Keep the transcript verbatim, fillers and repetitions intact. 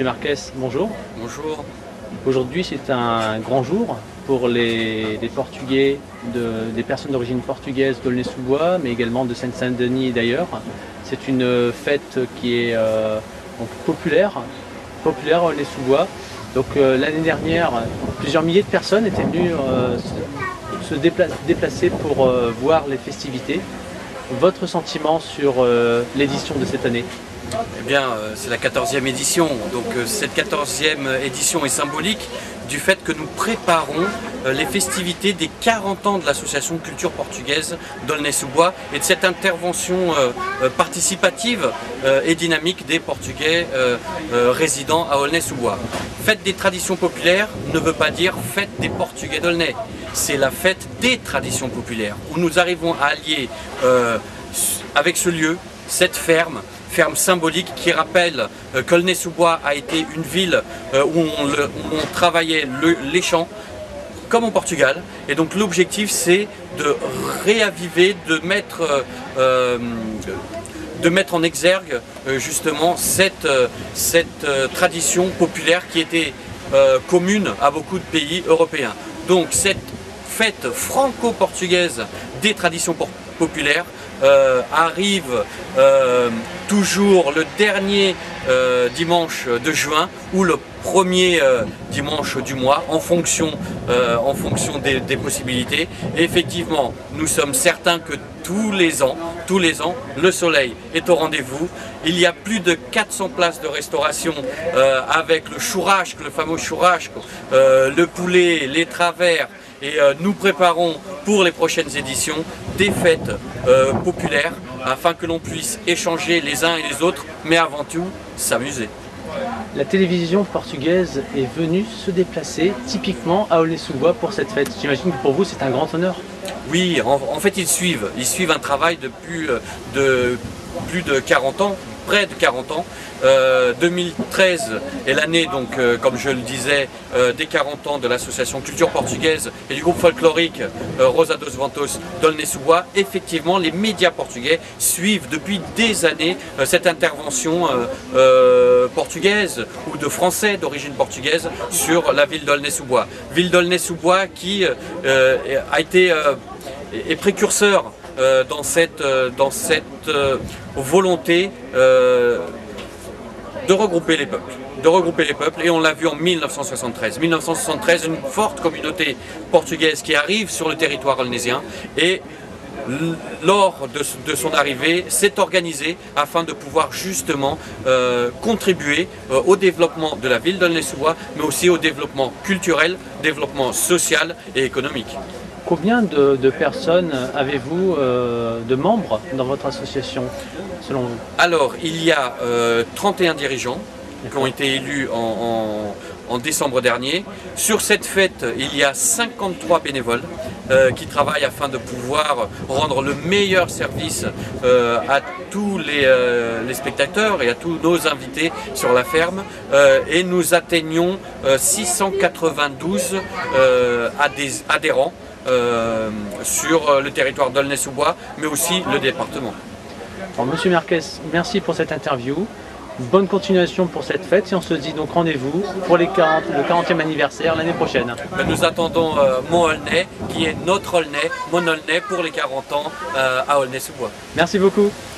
Monsieur Marquez, bonjour. Bonjour. Aujourd'hui, c'est un grand jour pour les, les Portugais, de, des personnes d'origine portugaise d'Aulnay-sous-Bois, mais également de Seine-Saint-Denis et d'ailleurs. C'est une fête qui est euh, donc populaire, populaire à Aulnay-sous-Bois. Donc euh, l'année dernière, plusieurs milliers de personnes étaient venues euh, se, se dépla déplacer pour euh, voir les festivités. Votre sentiment sur euh, l'édition de cette année? Eh bien, euh, c'est la quatorzième édition. Donc euh, cette quatorzième édition est symbolique du fait que nous préparons euh, les festivités des quarante ans de l'association de culture portugaise d'Aulnay-sous-Bois et de cette intervention euh, euh, participative euh, et dynamique des Portugais euh, euh, résidant à Aulnay-sous-Bois. Fête des traditions populaires ne veut pas dire fête des Portugais d'Aulnay. C'est la fête des traditions populaires où nous arrivons à allier euh, avec ce lieu, cette ferme, ferme symbolique qui rappelle euh, qu'Aulnay-sous-Bois a été une ville euh, où, on le, où on travaillait le, les champs, comme au Portugal. Et donc l'objectif c'est de réaviver, de mettre, euh, de mettre en exergue euh, justement cette, euh, cette euh, tradition populaire qui était euh, commune à beaucoup de pays européens. Donc cette fête franco-portugaise des traditions populaires Euh, arrive euh, toujours le dernier euh, dimanche de juin ou le premier euh, dimanche du mois en fonction, euh, en fonction des, des possibilités. Et effectivement, nous sommes certains que tous les ans, tous les ans, le soleil est au rendez-vous. Il y a plus de quatre cents places de restauration euh, avec le churrasco, le fameux churrasco, euh, le poulet, les travers. Et euh, nous préparons pour les prochaines éditions des fêtes euh, populaires afin que l'on puisse échanger les uns et les autres, mais avant tout s'amuser. La télévision portugaise est venue se déplacer typiquement à Aulnay-sous-Bois pour cette fête. J'imagine que pour vous c'est un grand honneur. Oui, en, en fait ils suivent, ils suivent un travail de plus de, plus de quarante ans. Près de quarante ans. Euh, deux mille treize est l'année, donc, euh, comme je le disais, euh, des quarante ans de l'association culture portugaise et du groupe folklorique euh, Rosa dos Ventos d'Aulnay-sous-Bois. Effectivement, les médias portugais suivent depuis des années euh, cette intervention euh, euh, portugaise ou de français d'origine portugaise sur la ville d'Aulnay-sous-Bois. Ville d'Aulnay-sous-Bois qui euh, a été euh, est précurseur Euh, dans cette, euh, dans cette euh, volonté euh, de regrouper les peuples, de regrouper les peuples, et on l'a vu en mille neuf cent soixante-treize. mille neuf cent soixante-treize, une forte communauté portugaise qui arrive sur le territoire aulnaysien et lors de, de son arrivée s'est organisée afin de pouvoir justement euh, contribuer euh, au développement de la ville d'Aulnay-sous-Bois, mais aussi au développement culturel, développement social et économique. Combien de, de personnes avez-vous, euh, de membres dans votre association, selon vous? Alors, il y a euh, trente et un dirigeants qui ont été élus en, en, en décembre dernier. Sur cette fête, il y a cinquante-trois bénévoles euh, qui travaillent afin de pouvoir rendre le meilleur service euh, à tous les, euh, les spectateurs et à tous nos invités sur la ferme. Euh, et nous atteignons euh, six cent quatre-vingt-douze euh, adhé- adhérents Euh, sur le territoire d'Aulnay-sous-Bois, mais aussi le département. Alors, Monsieur Marquez, merci pour cette interview. Bonne continuation pour cette fête et on se dit donc rendez-vous pour les quarante, le quarantième anniversaire l'année prochaine. Nous attendons euh, mon Aulnay, qui est notre Aulnay, mon Aulnay pour les quarante ans euh, à Aulnay-sous-Bois. Merci beaucoup.